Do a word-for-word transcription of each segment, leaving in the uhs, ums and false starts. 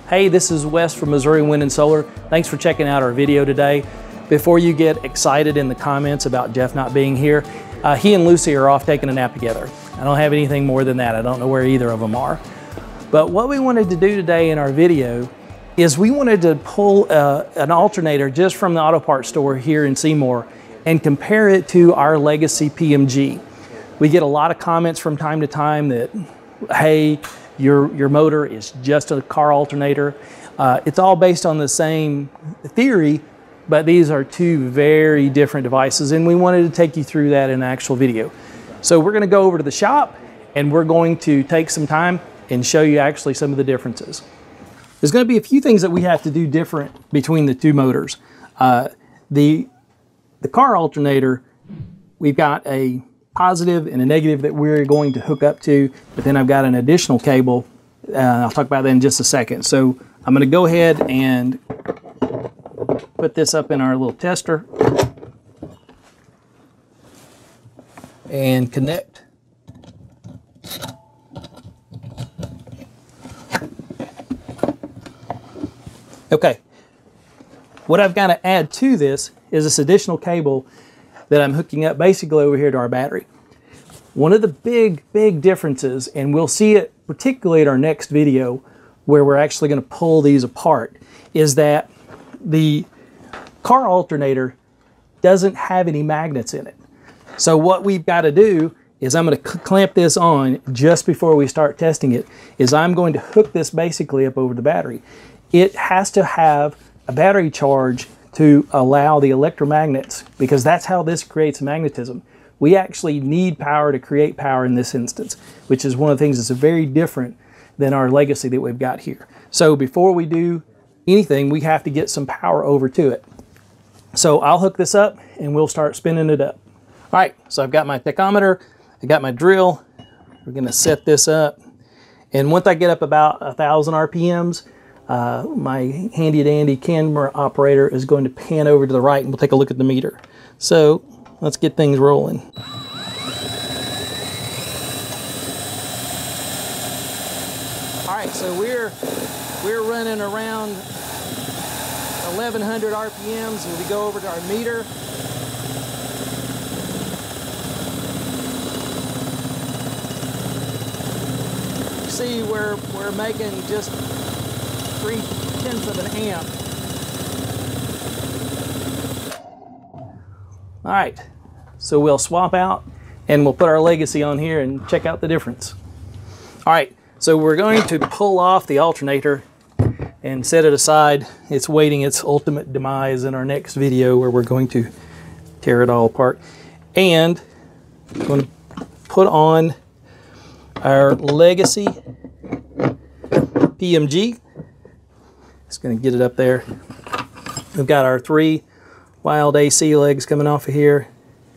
Hey, this is Wes from Missouri Wind and Solar. Thanks for checking out our video today. Before you get excited in the comments about Jeff not being here, uh, he and Lucy are off taking a nap together. I don't have anything more than that. I don't know where either of them are. But what we wanted to do today in our video is we wanted to pull uh, an alternator just from the auto parts store here in Seymour and compare it to our legacy P M G. We get a lot of comments from time to time that, hey, Your, your motor is just a car alternator. Uh, it's all based on the same theory, but these are two very different devices, and we wanted to take you through that in an actual video. So we're gonna go over to the shop, and we're going to take some time and show you actually some of the differences. There's gonna be a few things that we have to do different between the two motors. Uh, the, the car alternator, we've got a positive and a negative that we're going to hook up to, but then I've got an additional cable. Uh, I'll talk about that in just a second. So I'm going to go ahead and put this up in our little tester and connect. Okay, what I've got to add to this is this additional cable that I'm hooking up basically over here to our battery. One of the big, big differences, and we'll see it particularly in our next video where we're actually going to pull these apart, is that the car alternator doesn't have any magnets in it. So what we've got to do is I'm going to clamp this on just before we start testing it, is I'm going to hook this basically up over the battery. It has to have a battery charge to allow the electromagnets, because that's how this creates magnetism. We actually need power to create power in this instance, which is one of the things that's very different than our legacy that we've got here. So before we do anything, we have to get some power over to it. So I'll hook this up and we'll start spinning it up. All right, so I've got my tachometer, I got my drill. We're gonna set this up. And once I get up about a thousand R P Ms, Uh, my handy dandy camera operator is going to pan over to the right and we'll take a look at the meter. So let's get things rolling. All right, so we're we're running around eleven hundred R P Ms and we go over to our meter. You see we're we're making just three tenths of an amp. All right, so we'll swap out and we'll put our legacy on here and check out the difference. All right, so we're going to pull off the alternator and set it aside. It's waiting its ultimate demise in our next video where we're going to tear it all apart. And I'm going to put on our legacy P M G. Just going to get it up there. We've got our three wild A C legs coming off of here.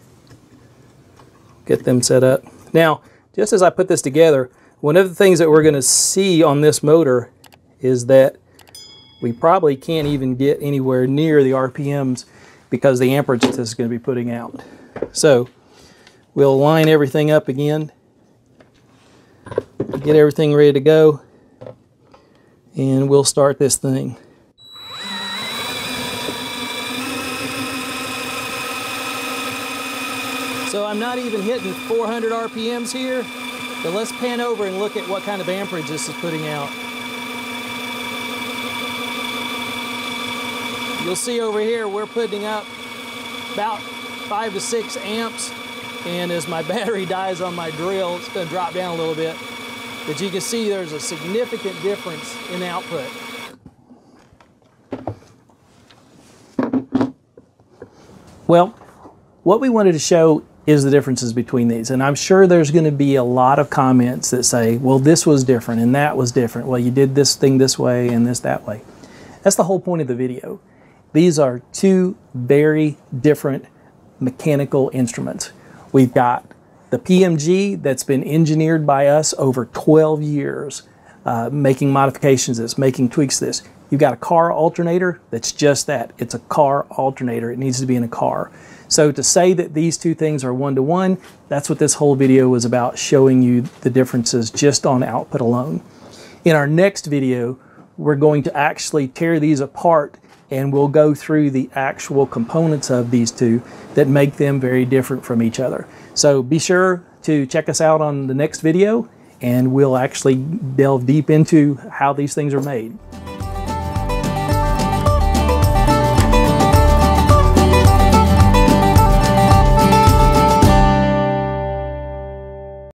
Get them set up. Now, just as I put this together, one of the things that we're going to see on this motor is that we probably can't even get anywhere near the R P Ms because the amperage this is going to be putting out. So we'll line everything up again, get everything ready to go, and we'll start this thing. So I'm not even hitting four hundred R P Ms here, but let's pan over and look at what kind of amperage this is putting out. You'll see over here we're putting up about five to six amps, and as my battery dies on my drill, it's going to drop down a little bit. But you can see there's a significant difference in output. Well, what we wanted to show is the differences between these. And I'm sure there's going to be a lot of comments that say, well, this was different and that was different. Well, you did this thing this way and this that way. That's the whole point of the video. These are two very different mechanical instruments. We've got the P M G that's been engineered by us over twelve years, uh, making modifications to this, making tweaks to this. You've got a car alternator that's just that. It's a car alternator. It needs to be in a car. So to say that these two things are one-to-one, that's what this whole video was about, showing you the differences just on output alone. In our next video, we're going to actually tear these apart and we'll go through the actual components of these two that make them very different from each other. So be sure to check us out on the next video, and we'll actually delve deep into how these things are made.